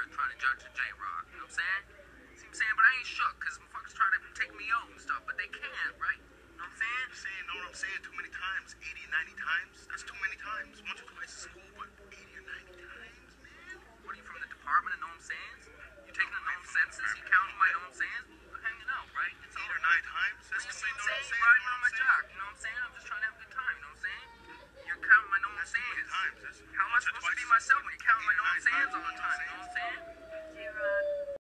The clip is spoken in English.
trying to judge the J-Roc. You know what I'm saying? See what I'm saying? But I ain't shook, because motherfuckers try to take me out and stuff, but they can't, right? You know what I'm saying? Know what I'm saying? Too many times. 80 or 90 times? That's too many times. Once or twice is cool, but 80 or 90 times, man? What are you, from the department of know what I'm saying?